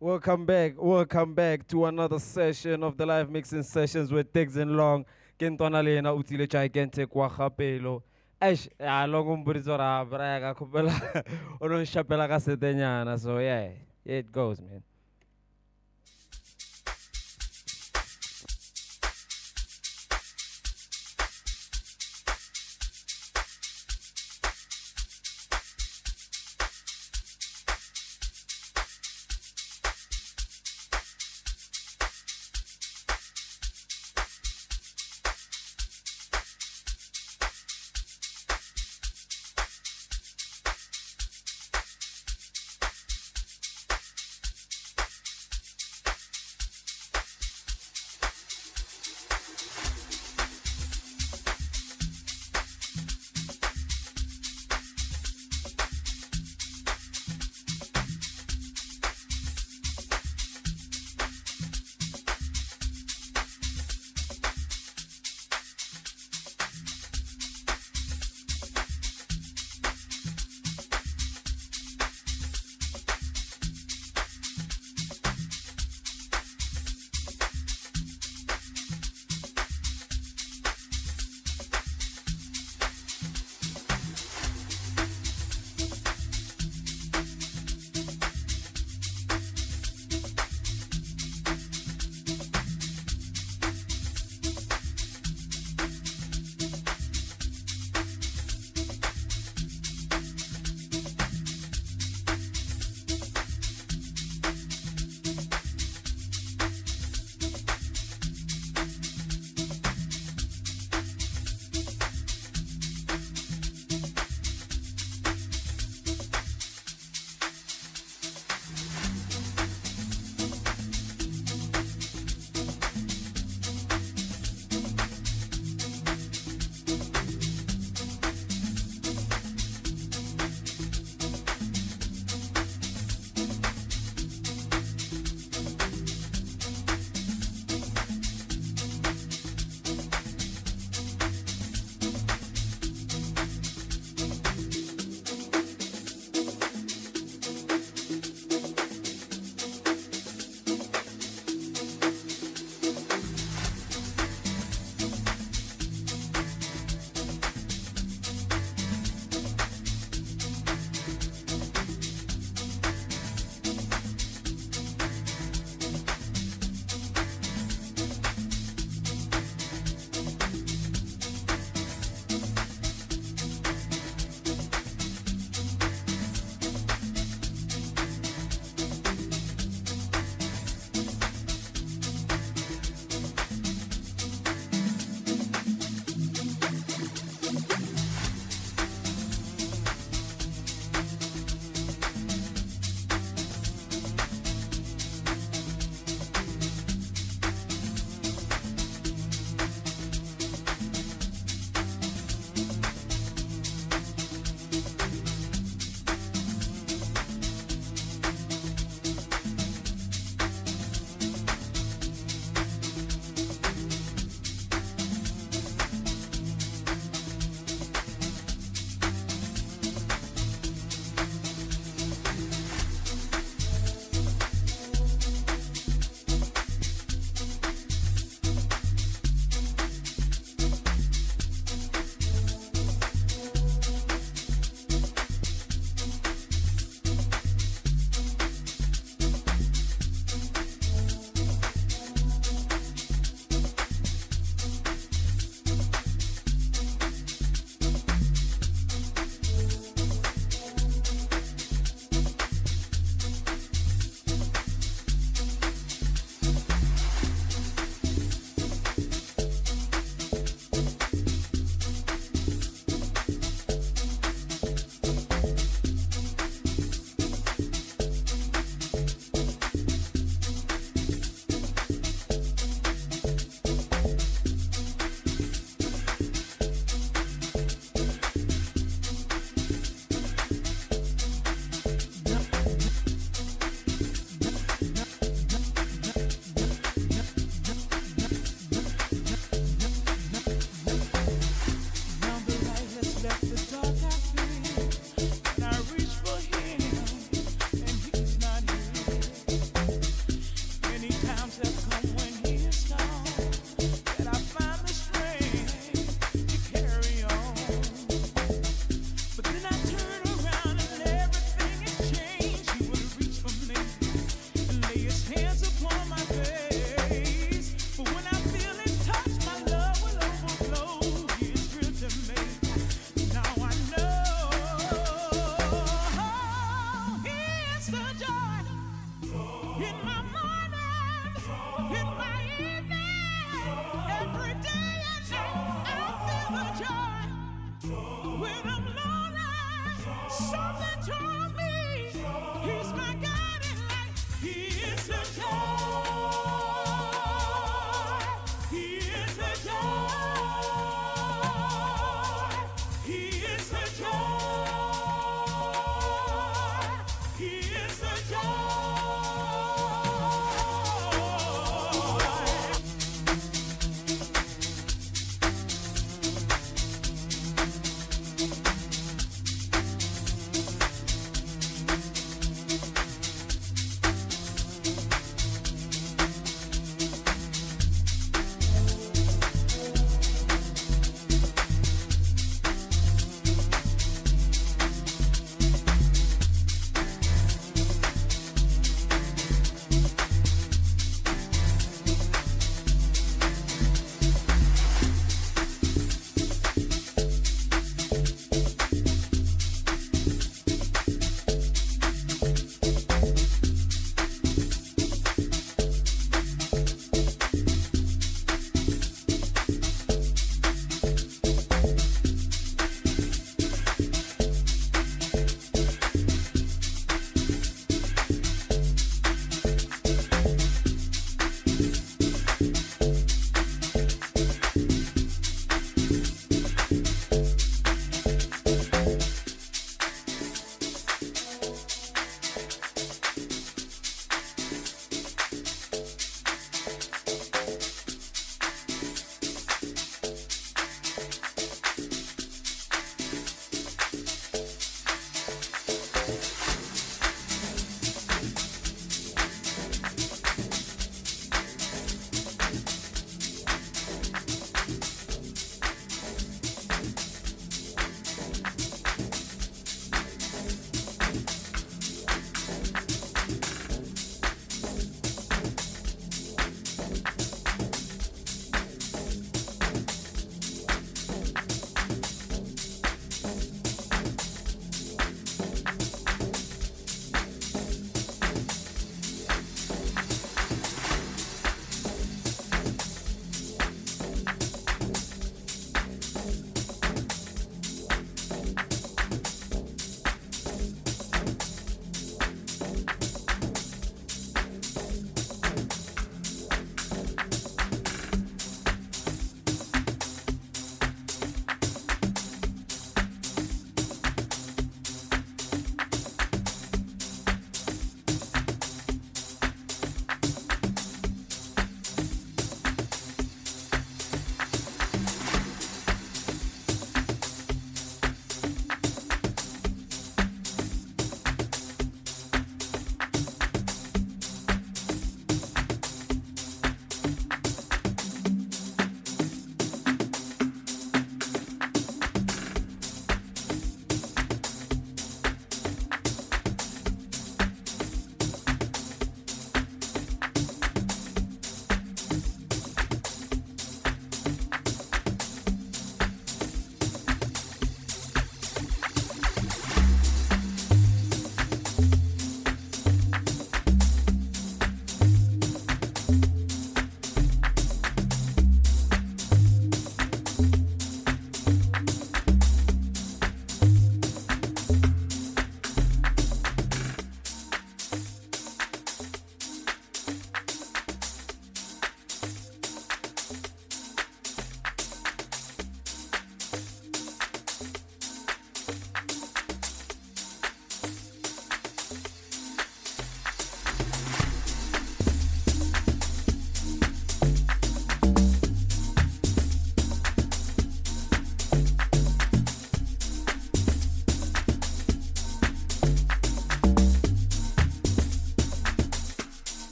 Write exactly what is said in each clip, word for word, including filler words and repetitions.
Welcome back. Welcome back to another session of the live mixing sessions with Diggs and Long. Ke ntwana le yena utile gigantic wa gapelo. Eish, ya long umburizo ra bra ka khopela. Ono shapela ka setenyana. So yeah, here it goes, man. in my morning, in my evening, every day and night. I feel the joy when I'm lonely. Something told me He's my guiding light. He is the joy. He is the joy. He is the joy. He is the joy.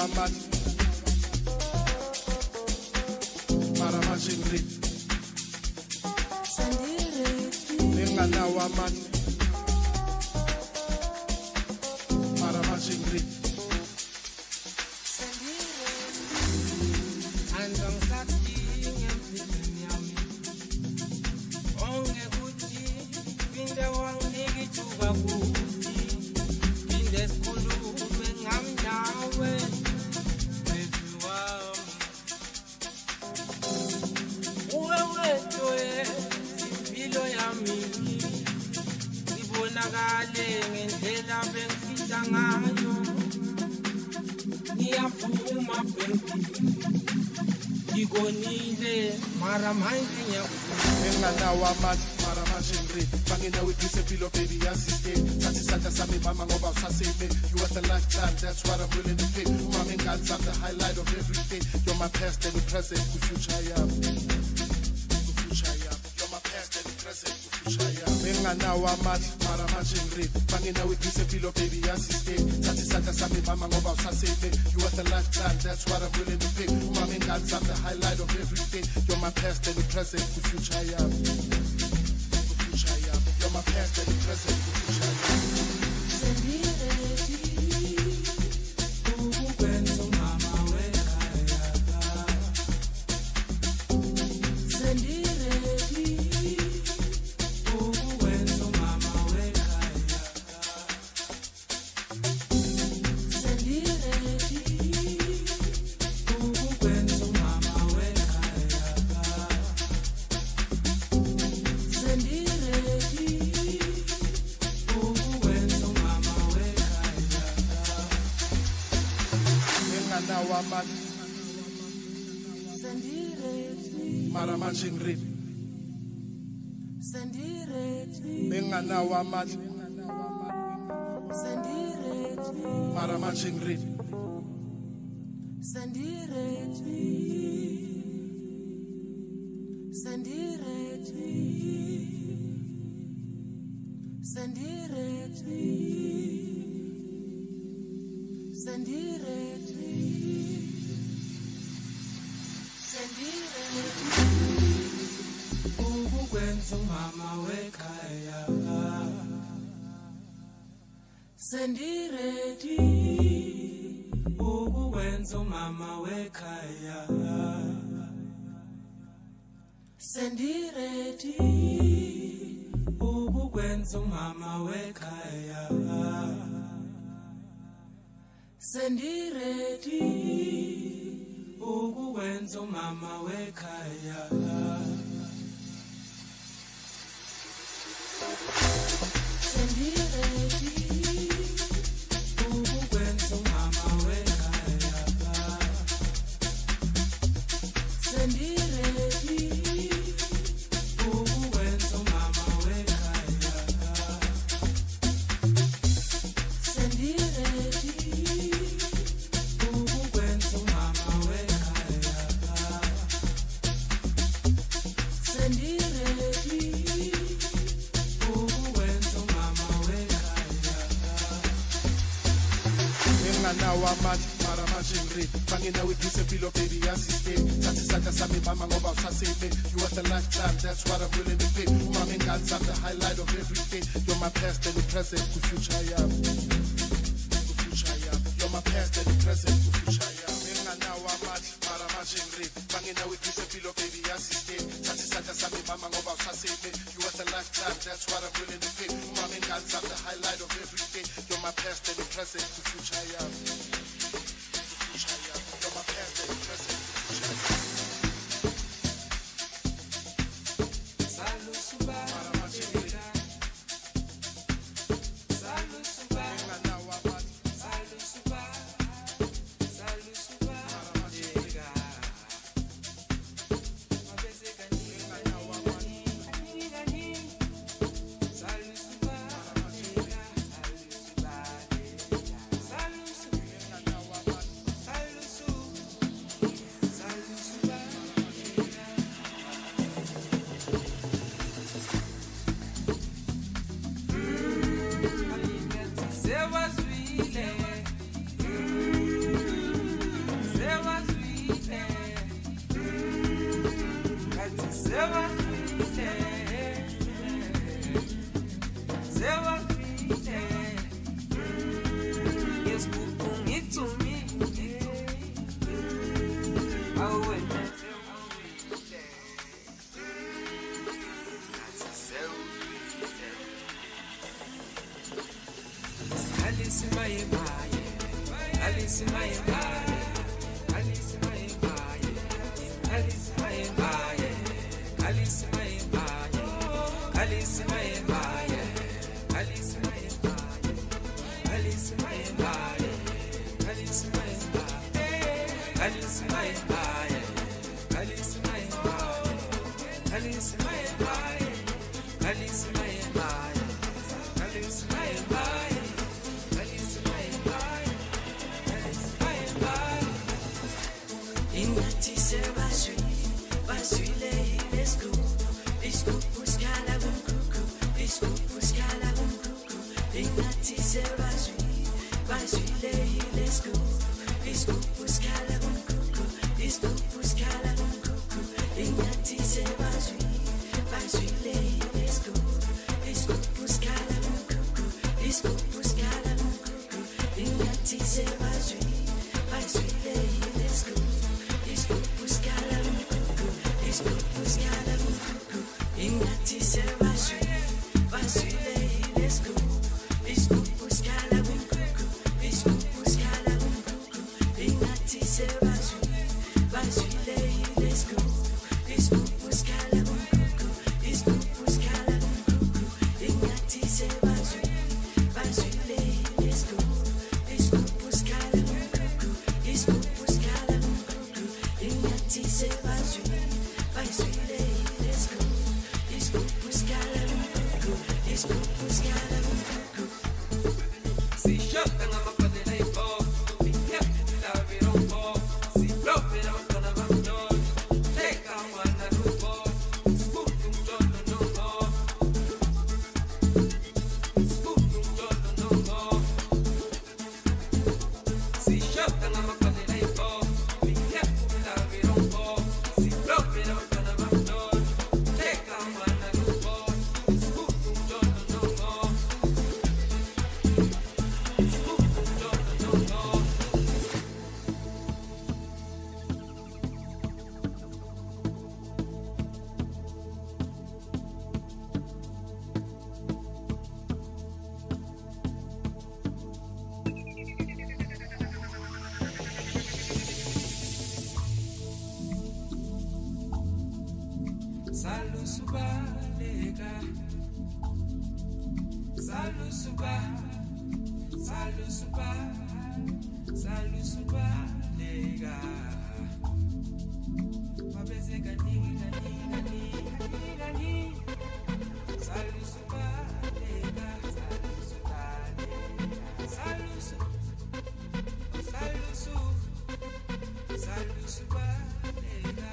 wamat mara machingri nengana wamat mara machingri andang saking yami onge guti pinde wang nigi chuba guti pinde skulu ngam nawe betuam uwe toye impilo yami ibonakale ngendlela bengifisa ngayo ngiyavuma baby igonile mara manje nengana wamat mara machingri bangina withise filo baby asiste sathi satha sami mama ngoba usaseme you are the lifetime that's what I'm willing to pay mama ngani I'm the highlight of every day you're my past and the present ku future yami ku future yami you're my past and the present ku future yami nengana wamat mara machingri bangina withise filo baby asiste sathi satha sami mama ngoba usaseme you are the lifetime that's what I'm willing to pay mama ngani I'm the highlight of every day you're my past and the present ku future yami ku future yami you're my past and the present ku future yami wamat mara machingri bengana wamat mara machingri ukwenza umama wekhaya sendiredi ukwenza umama wekhaya sendiredi ukwenza umama wekhaya sendiredi ukwenza umama wekhaya sendiredi ukwenza umama wekhaya sendiredi ukwenza umama wekhaya sendiredi ukwenza umama wekhaya sendiredi ukwenza umama wekhaya nengana wamat mara machingri bangina withise filo baby asiste sathi satha sami mama ngoba usaseme you are the lifetime that's what I'm willing to pay mama ngani I'm the highlight of every day you're my past and the present ku future yami ku future yami you're my past and the present ku future yami nengana wamat mara machingri bangina withise filo baby asiste sathi satha sami mama ngoba usaseme you are the lifetime that's what I'm willing to pay mama ngani I'm the highlight of every day you're my past and the present ku future yami you're my past and the present ku future yami Salu suba mara machingri Salu suba nengana wamat Salu suba Salu suba mara machingri mabese kani nengana wamat Salu suba Salu suba Salu suba Alice my eye, Alice my eye, Alice my eye, Alice my eye, Alice my eye, Alice my eye, Alice my eye. Inati se va sui, va sui lei lesku, isku puskala un kuku, isku puskala un kuku. Inati se va sui, va sui lei lesku, isku puskala un kuku, isku puskala un kuku. Inati se va sui, va sui lei lesku, isku puskala un kuku, isku puskala un kuku. Inati se va sui, va sui lei lesku, isku puskala un kuku, isku puskala un kuku. Inati se va sui, va sui lei lesku, isku puskala un kuku, isku puskala un kuku. Inati se va sui, va sui lei lesku, isku puskala un kuku, isku puskala un kuku. Inati se va sui, va sui lei lesku, isku puskala un kuku, isku puskala un kuku. Inati se va sui, va sui lei lesku, isku puskala un kuku, isku puskala un kuku. Si shottan a mappa de lei po, mi chiappi di la vero un po', si proprio la mattona va un giorno, lega un guarda un po', sputi un giorno non ho, sputi un giorno non ho. Si shottan a mappa de lei po, mi chiappi di la vero un po', si proprio la mattona va un giorno, lega un guarda un po', sputi un giorno non ho. Salu suba lega, salu suba, salu suba, salu suba lega. Mabese gani gani gani gani. Salu suba lega, salu suba lega, salu su, salu su, salu suba lega.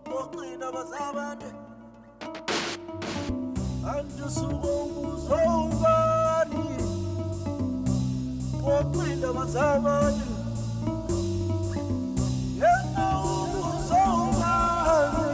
Boqina bazabane Andusuko uzongani Boqina bazabane Yena uzongani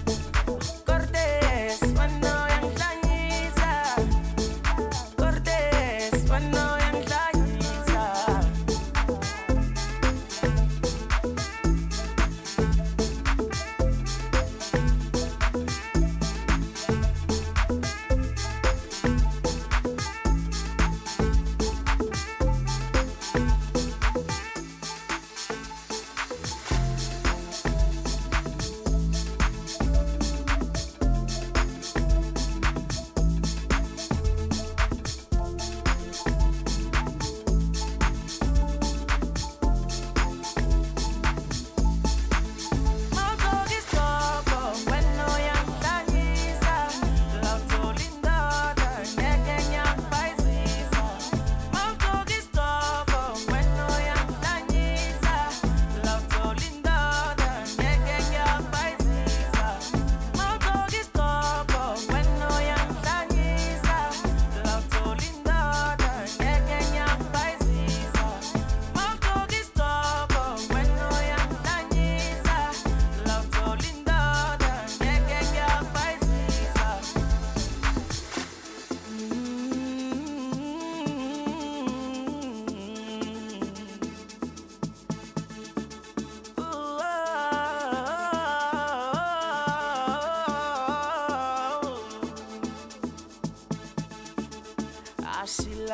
Cortés,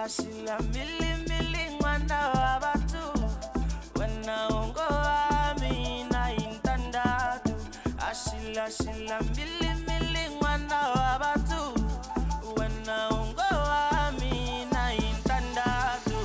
Ashila mili mili ngwana wabatu wena ungo amina intandatu Ashila shila mili mili ngwana wabatu wena ungo amina intandatu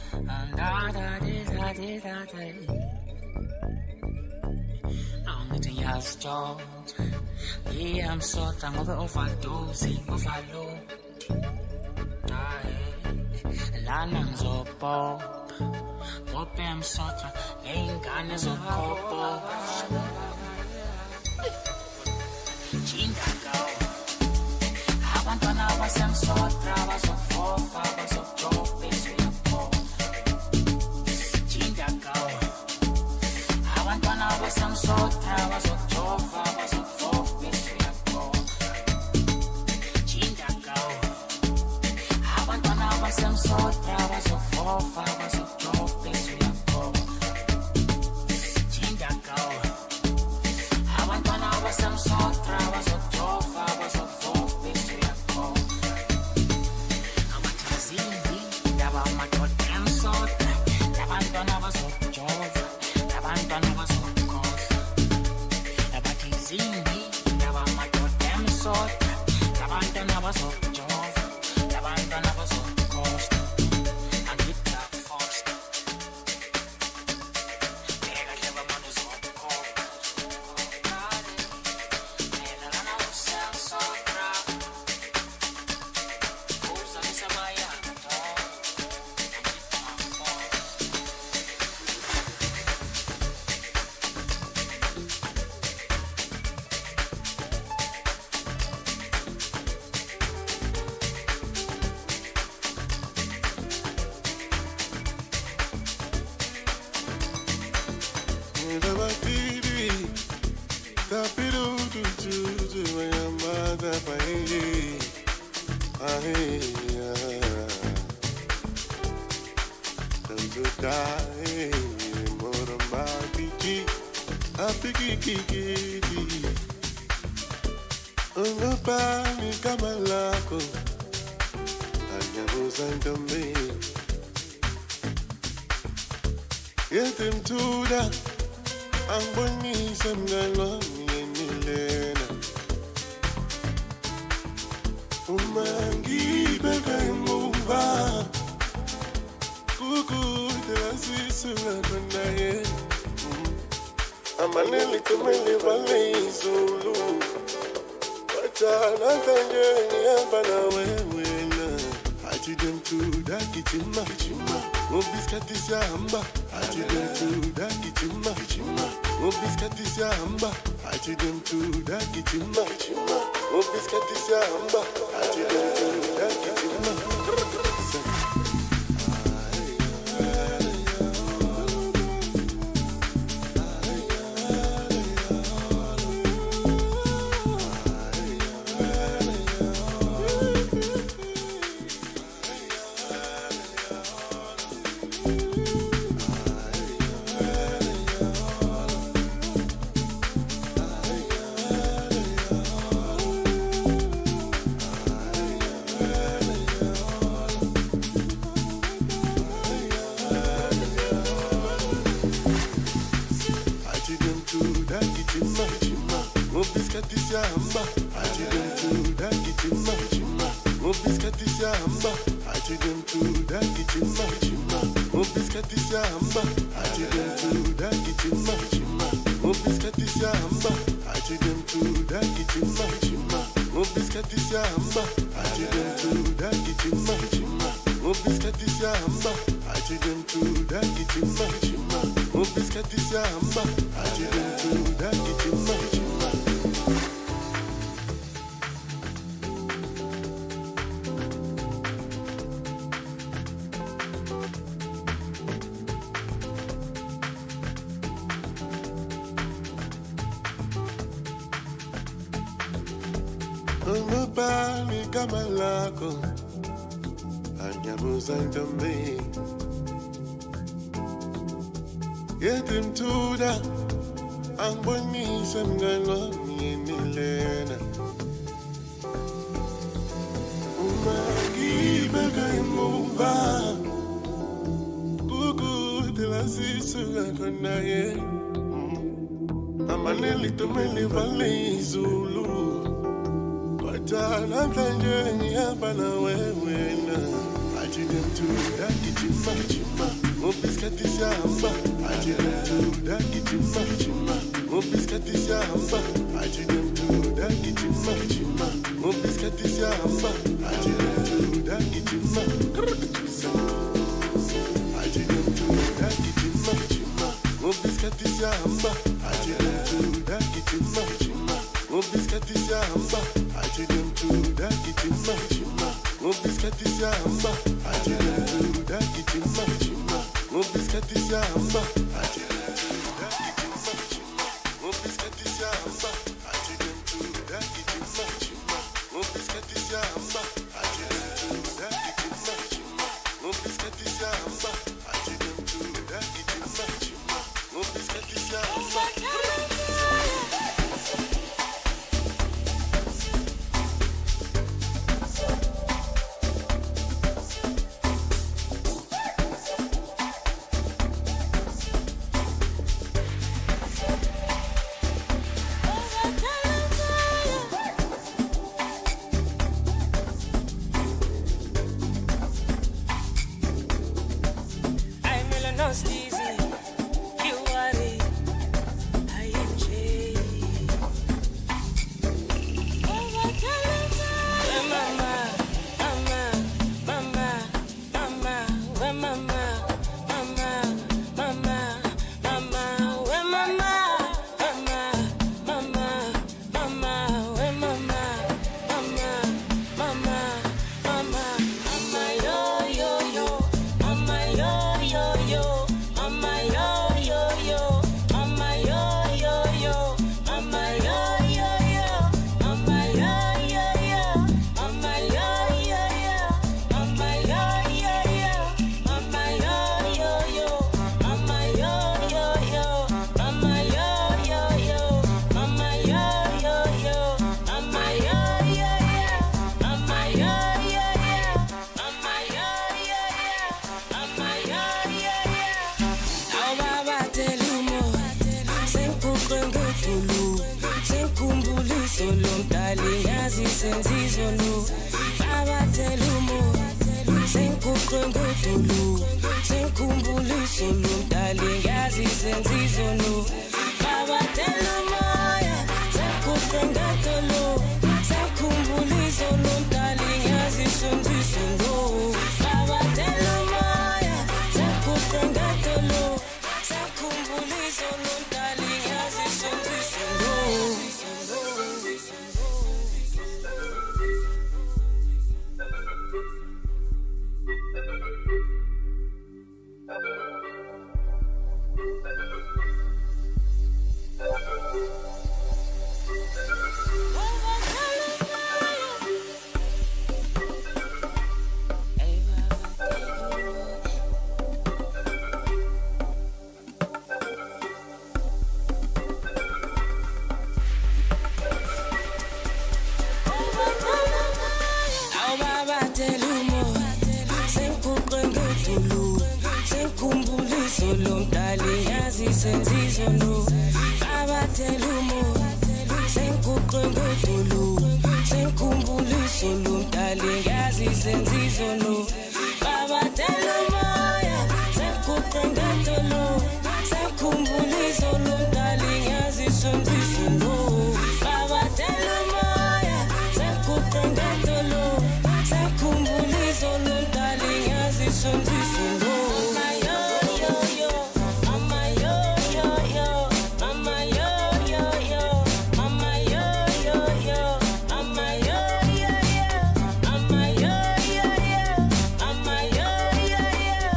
Da da di da di da di. Angithi ngiyazitshontsa ngiyamsoda ngoba overdose overload. Lana ngizobhopha bhophe emsoda ngey'ngane zokukhopha. Chingakawa abantwana basemsoda bazokufofa bazokujova esuyaphola. Chingakawa abantwana basemsoda bazokujova bazokufofa esuyaphola. Chingakawa abantwana basemsoda bazokufofa bazokujova esuyaphola. Chingakawa abantwana basemsoda bazokujova bazokufofa esuyaphola. Abathazimbi laba amadoda emsoda labantwana bazokujova labantwana bazokukhohlwa. Abathazimbi laba amadoda emsoda labantwana bazokujova labantwana bazokukhohlwa. Angithi Foster bheka hle bamuntu uzokukhohlwa. Mina lana usemsoda uzalisa bayanga dog. Angithi Foster Ungabani kama lako anyabuza ntombi yetimthuda angibonise mngani wami yenilena uma ngibeka emuva kukude asisuka konaye amaneli kumele valezulu Jana kanje ngiyamba nawe wena Hathi dem tuda kichima kichima Ngobiskati siyahamba Hathi dem tuda kichima kichima Ngobiskati siyahamba Hathi dem tuda kichima kichima Ngobiskati siyahamba Hathi dem tuda kichima Siyahamba athi dem tuda kichima kichima Ngobiskati siyahamba athi dem tuda kichima kichima Ngobiskati siyahamba athi dem tuda kichima kichima Ngobiskati siyahamba athi dem tuda kichima kichima Ngobiskati siyahamba athi dem tuda kichima kichima Ngobiskati siyahamba athi dem tuda kichima kichima Ngobiskati siyahamba athi dem tuda kichima kichima Ungabani kama lako anyabuza ntombi yetimthuda angibonise mngani wami yenilena uma ngibeka emuva kukude lasisuka konaye amaneli tomele valezulu Jana kanje ngiyamba nawe wena Athi dem tuda kichima kichima amba. Ati dem tu da kichima. Ati dem tu da kichima chima. Mo biscuit is ya amba. Ati dem tu da kichima chima. Mo biscuit is ya amba. Ati dem tu da kichima chima. Mo biscuit is ya amba. Ati dem tu da kichima chima. Mo biscuit is ya amba. Ati dem tu da kichima chima. Mo biscuit is ya amba. Ati dem tu da kichima chima. Mo biscuit is ya amba. Ati dem tu da kichima chima. Mo biscuit is ya amba. Ati dem tu da kichima chima. Mo biscuit is ya amba. Yeah.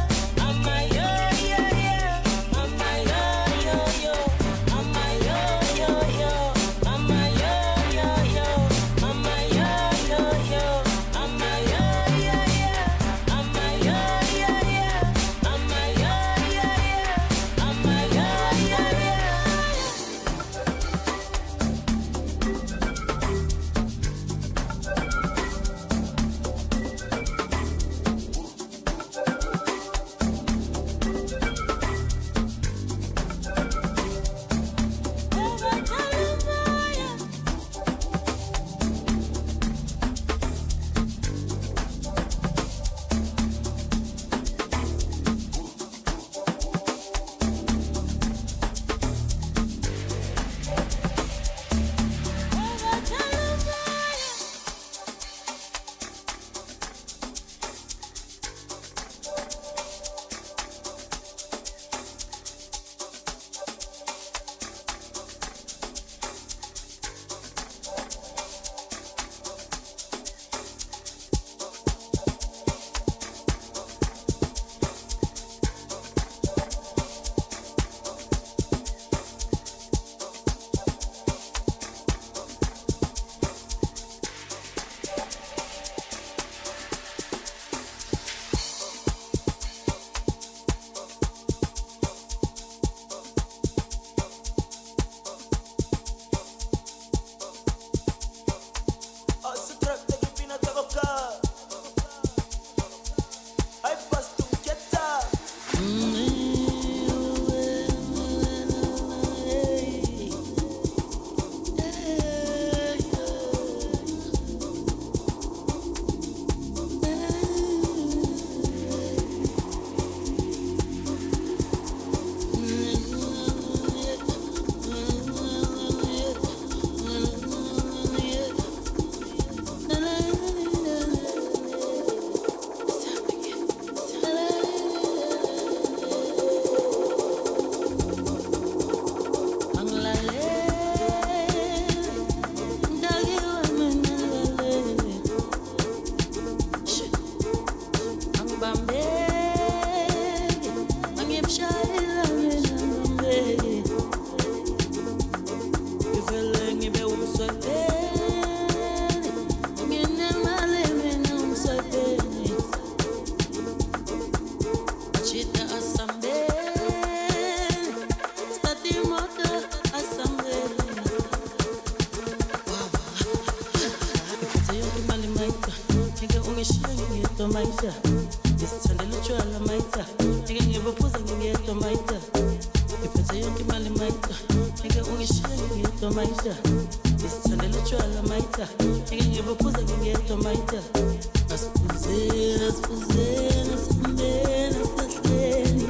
maita isithandela utshwala maita ngeke ngibophuza ngingedwa maita ngiphethe yonke imali maita ngeke ungishiye ngingedwa maita isithandela utshwala maita ngeke ngibophuza ngingedwa maita asiphuzeni asiphuzeni asiphuzeni asiphuzeni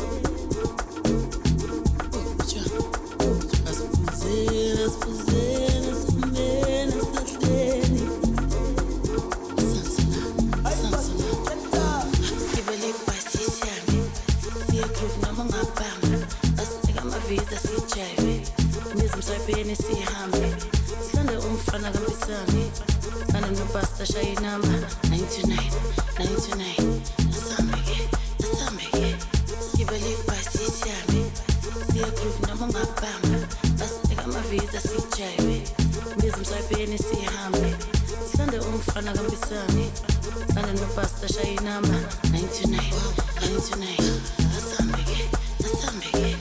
asiphuzeni asiphuzeni asiphuzeni asiphuzeni Bene sihambe silande umfana kaMbisane sana nopasta shayinamba ninety-nine ninety-nine asambeke asambeke skibele basi sihambe siya groove noma ngabamba basika amavisa sijayiwe ngizimsayibene sihambe silande umfana kaMbisane sana nopasta shayinamba ninety-nine ninety-nine asambeke asambeke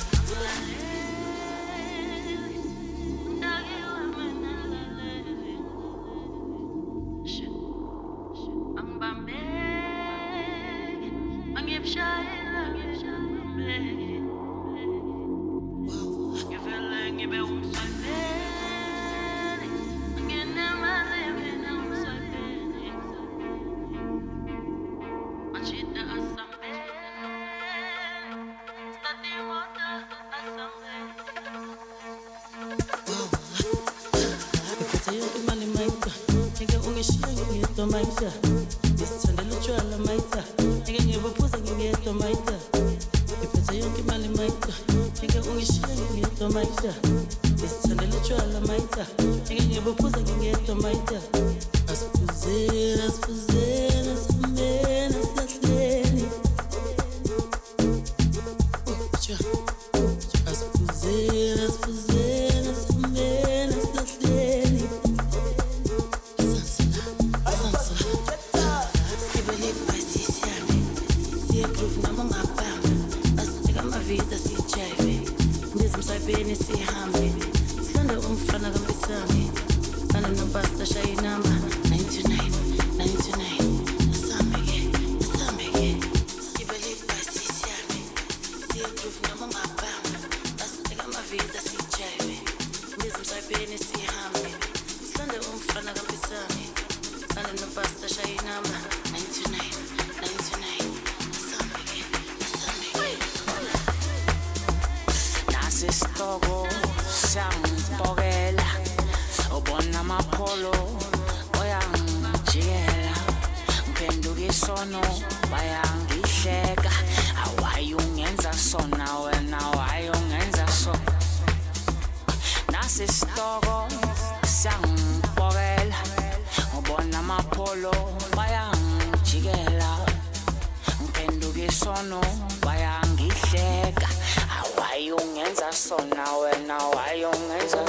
Maita, isithandela utshwala maita, ngeke ngibophuza ngingedwa maita. Ngiphethe yonke imali maita, ngeke ungishiye ngingedwa maita. Isithandela utshwala maita, ngeke ngibophuza ngingedwa maita. Asiphuzeni, asiphuzeni, asiphuzeni, asiphuzeni. Asiphuzeni, asiphuzeni, asiphuzeni, asiphuzeni. Bene sihambe silande umfana kaMbisane sana nopasta shayinamba ninety-nine ninety-nine asambeke asambeke skibele basi sihambe siya groove noma ngabamba basika amavisa sijayiwe ngizimsayibene sihambe silande umfana kaMbisane sana nopasta shayinamba ninety-nine ninety-nine asambeke asambeke Sisitoko siyangipokela ubona amapholo oyangijikela ngiphenduka isono bayangihleka awayungenza sona wena awayungenza sona nasisitoko siyangipokela ubona amapholo bayangijikela ngiphenduka isono bayangihleka wayungenza sona wena wayungenza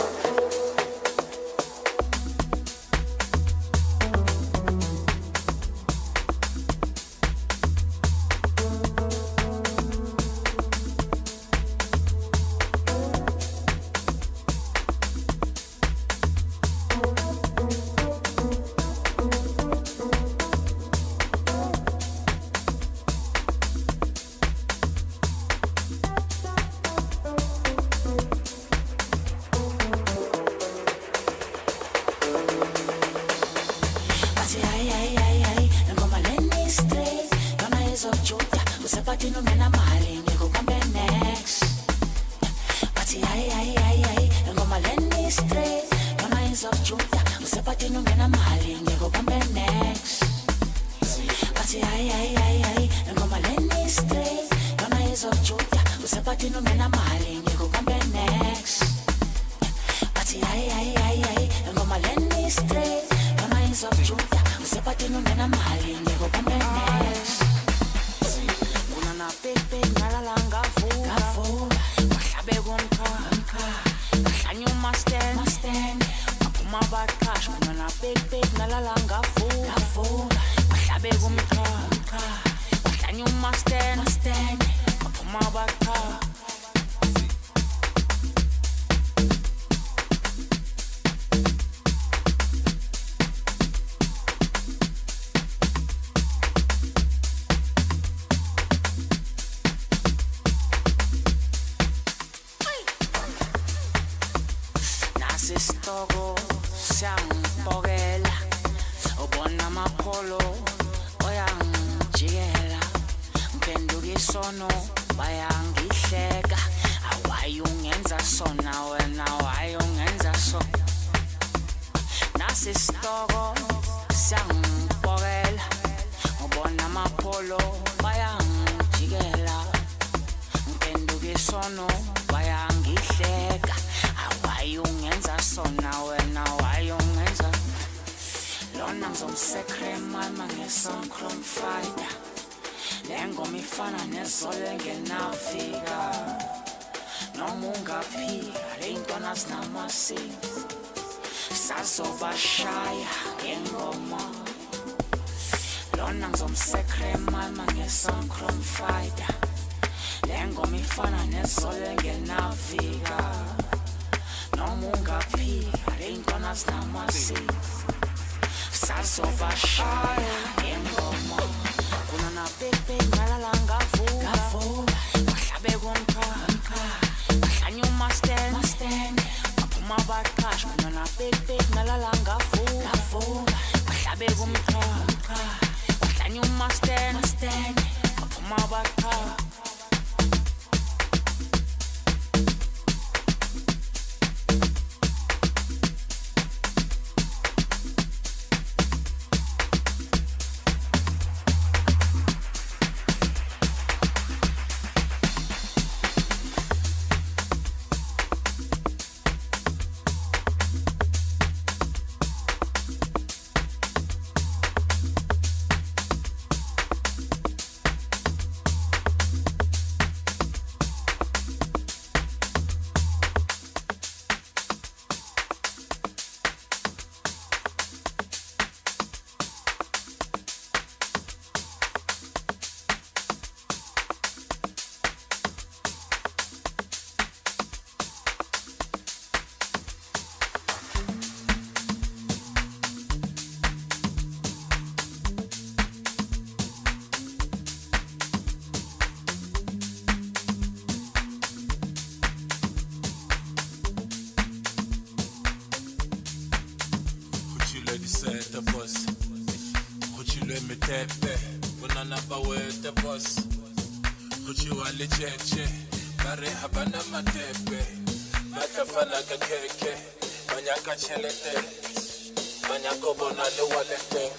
nasisitoko siyangibhokela ubona amapholo oyangijikela ngiphenduka isono bayangihleka awayi ungenza sona wena awayi ungenza so nasisitoko siyangibhokela ubona amapholo bayangijikela ngiphenduka isono bayangihleka awayi ungenza sona wena awayi ungenza lona ngizomsekre mama ngesonchrome fighter lengoma ifana nezolo engenafika noma ungaphika ley'ntwana zinamasiko sazobashaya ngengoma lona ngizomsekre mama ngesonchrome fighter lengoma ifana nezolo engenafika noma ungaphika ley'ntwana zinamasiko sazobashaya ngengoma kunana pepe ngalala ngavuka bahlabe komkha bahlanye umasten baphuma baqasha kunana pepe ngalala ngavuka bahlabe komkha bahlanye umasten baphuma baqasha Cheche, bare habana matepe, matafana kakeke, manyaka chelete, manyako bonale walete.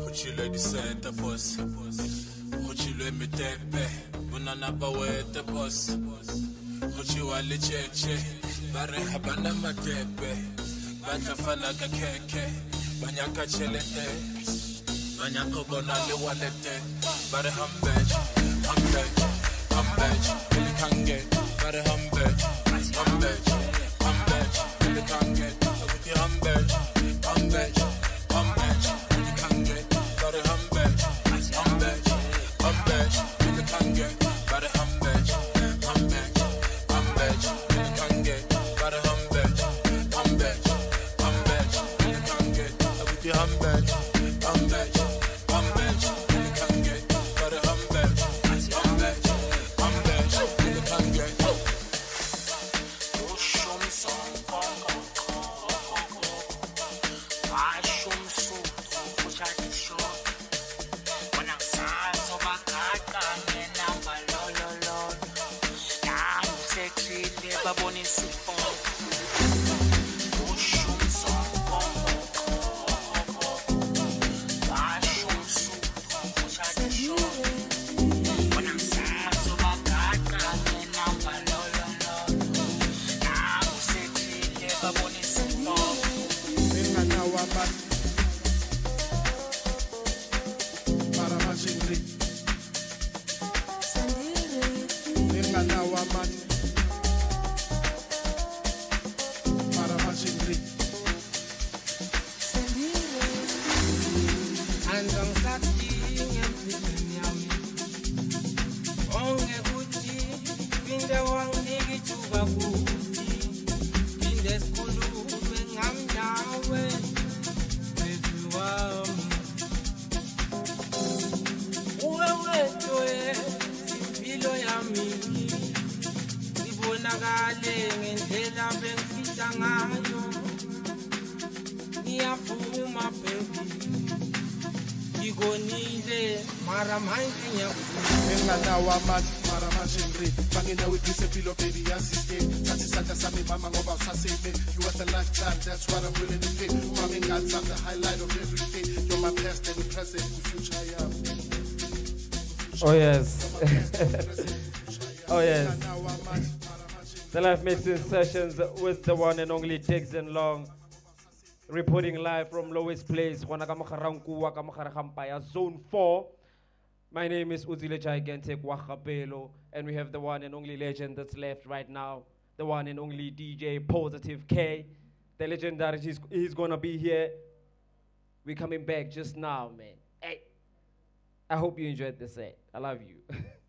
Kuchile di senta boss. Kuchile mi tepe. Unana bawete boss. Kuchiwa li cheche. Bare habana matepe. Bata fana kakeke. Banyaka chelete. Banyako bona li walete. Bare hambej. Hambej. Hambej. Ili kange. Bare hambej. Hambej. Hambej. Ili kange. Abuti hambej. Hambej. Hambej. Ili kange. Bare hambej. Hambej. Hambej. Ili kange. Bare hambej. Hambej. Hambej. Ili kange. Bare hambej. Hambej. Hambej. Ili kange. Abuti hambej. Hambej. Hambej. Ili kange. Bare hambej. Hambej. Hambej. Ili kange. That's what I'm willing to pay. Mami God's I'm the highlight of every day. You're my past and present, future I am. Oh yes. Oh yes. The Live Mixing Sessions with the one and only Dixon Long. Reporting live from Lowest Place, Zone four. My name is Uzile Gigantic Wakapelo, and we have the one and only legend that's left right now. The one and only D J Positive K. The legendary, he's, he's gonna be here. We're coming back just now, man. Hey, I hope you enjoyed the set. I love you.